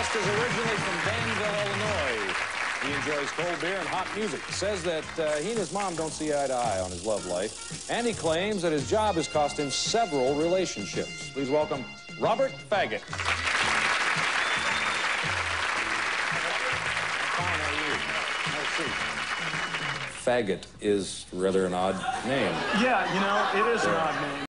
guest is originally from Danville, Illinois. He enjoys cold beer and hot music. Says that he and his mom don't see eye to eye on his love life. And he claims that his job has cost him several relationships. Please welcome Robert Fagot. Fine, how are you? Have a seat. Fagot is rather an odd name. Yeah, you know, it is an odd name.